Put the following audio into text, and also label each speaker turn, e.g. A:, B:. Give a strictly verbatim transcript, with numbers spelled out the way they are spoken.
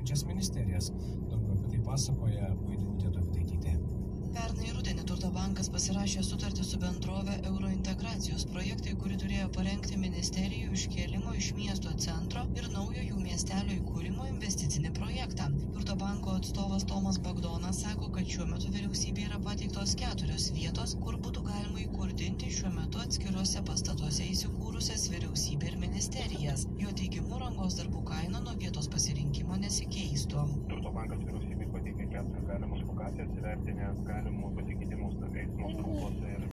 A: veikiančias ministerijas. Daugiau apie tai pasakoja Vaidilutė Dovidaitytė.
B: Pernai rudenį Turto bankas pasirašė sutartį su bendrove Eurointegracijos projektai, kuri turėjo parengti ministerijų iškėlimo iš miesto centro ir naujo jų miestelio įkūrimo investicinį projektą. Turto banko atstovas Tomas Bagdonas sako, kad šiuo metu vyriausybė yra pateiktos keturios vietos, kur būtų galima įkurdinti šiuo metu atskiruose pastatuose įsikūrusias vyriausybė ir ministerijas. Jo teigimu, rangos darbų kaina nuo vietos pasirinkimo nesikeistų.
C: Turto bankas vyriausybei pateikė keturias galimas lokacijas, įvertinę galimus pasikeitimus eismo srautuose ir